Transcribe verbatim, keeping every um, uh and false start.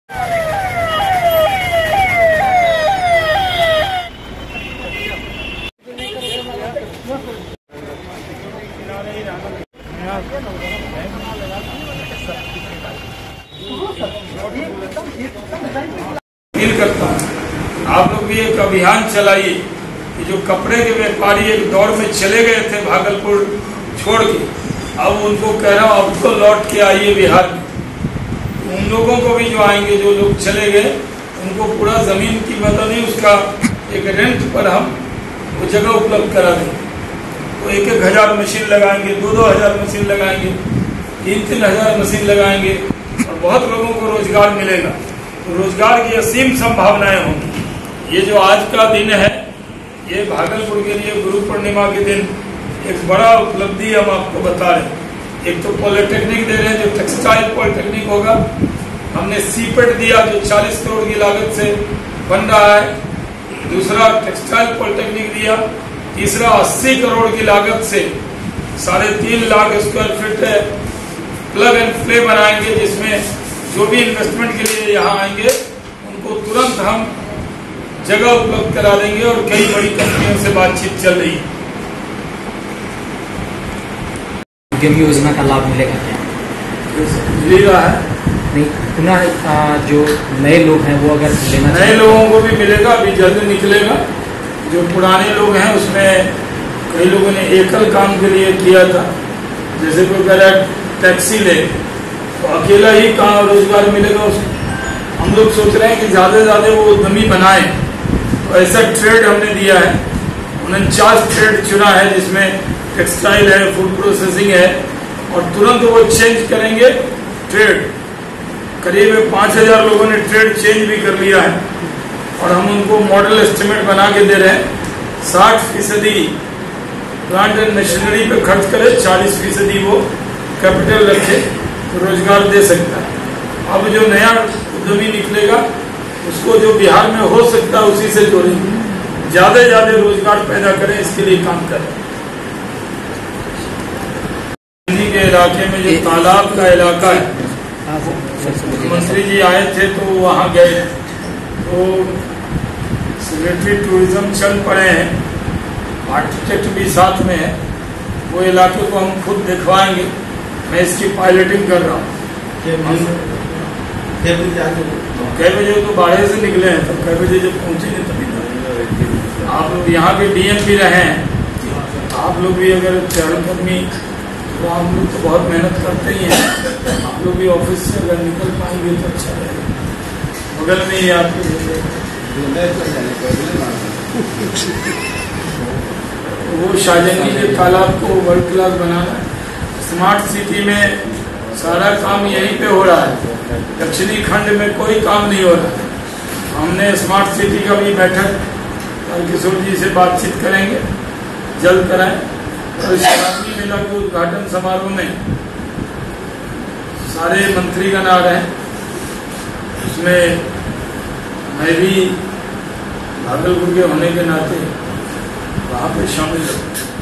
Appeal करता हूँ आप लोग भी एक अभियान चलाइए कि जो कपड़े के व्यापारी एक दौर में चले गए थे भागलपुर छोड़ के, अब उनको कह रहा हूँ अब तो लौट के आइए बिहार में। उन लोगों को भी जो आएंगे, जो लोग चले गए, उनको पूरा ज़मीन की मदद नहीं, उसका एक रेंट पर हम वो जगह उपलब्ध करा देंगे। तो एक एक हज़ार मशीन लगाएंगे, दो दो हज़ार मशीन लगाएंगे, तीन तीन हज़ार मशीन लगाएंगे और बहुत लोगों को रोजगार मिलेगा। तो रोजगार की असीम संभावनाएं होंगी। ये जो आज का दिन है, ये भागलपुर के लिए गुरु पूर्णिमा के दिन एक बड़ा उपलब्धि हम आपको बता रहे हैं। एक तो पॉलिटेक्निक दे रहे हैं, जो टेक्सटाइल पॉलिटेक्निक होगा। हमने सीपेट दिया जो चालीस करोड़ की लागत से बन रहा है। दूसरा टेक्सटाइल पॉलिटेक्निक दिया। तीसरा अस्सी करोड़ की लागत से साढ़े तीन लाख स्क्वायर फीट है प्लग एंड प्ले बनाएंगे, जिसमें जो भी इन्वेस्टमेंट के लिए यहाँ आएंगे उनको तुरंत हम जगह उपलब्ध करा देंगे। और कई बड़ी कंपनियों से बातचीत चल रही है। उद्यम योजना का लाभ मिलेगा क्या? मिल रहा है नहीं, पुनः जो नए लोग हैं वो अगर लेना, नए लोगों को भी मिलेगा, अभी जल्द निकलेगा। जो पुराने लोग हैं उसमें कई लोगों ने एकल काम के लिए किया था, जैसे कोई कह रहा है टैक्सी ले, तो अकेला ही काम रोजगार मिलेगा उसको। हम लोग सोच रहे हैं कि ज़्यादा से ज़्यादा वो उद्यमी बनाए, तो ऐसा ट्रेड हमने दिया है। उनचास ट्रेड चुना है, जिसमें टेक्सटाइल है, फूड प्रोसेसिंग है, और तुरंत वो चेंज करेंगे ट्रेड। करीब पाँच हजार लोगों ने ट्रेड चेंज भी कर लिया है और हम उनको मॉडल एस्टिमेट बना के दे रहे हैं। साठ फीसदी प्लांट एंड मशीनरी पे खर्च करे, चालीस फीसदी वो कैपिटल रखे तो रोजगार दे सकता है। अब जो नया उद्यमी निकलेगा उसको जो बिहार में हो सकता है उसी से जोड़ेंगे, ज्यादा से ज्यादा रोजगार पैदा करें, इसके लिए काम करें। के इलाके में जो तालाब का इलाका है, मंत्री जी आए थे तो वहाँ गए, तो सेक्रेटरी टूरिज्म चल पड़े हैं, आर्किटेक्ट भी साथ में है। वो इलाके को हम खुद दिखवाएंगे। मैं इसकी पायलटिंग कर रहा हूँ। कै बजे तो बारह से निकले हैं, तो कै बजे जब पहुँचेंगे तभी। आप यहाँ के डीएम भी रहे हैं, आप लोग भी अगर चढ़कर्मी, तो हम लोग तो बहुत मेहनत करते ही हैं। आप लोग भी ऑफिस से अगर निकल पाएंगे तो अच्छा रहेगा। बगल में ही आपके वो शाहजहानी के तालाब को वर्ल्ड क्लास बनाना है। स्मार्ट सिटी में सारा काम यहीं पे हो रहा है, दक्षिणी खंड में कोई काम नहीं हो रहा है। हमने स्मार्ट सिटी का भी बैठक किशोर जी से बातचीत करेंगे, जल्द कराएं। और शराबी मेला के उद्घाटन समारोह में सारे मंत्रीगण आ रहे हैं, उसमें मैं भी भागलपुर के होने के नाते वहाँ पे शामिल हूँ।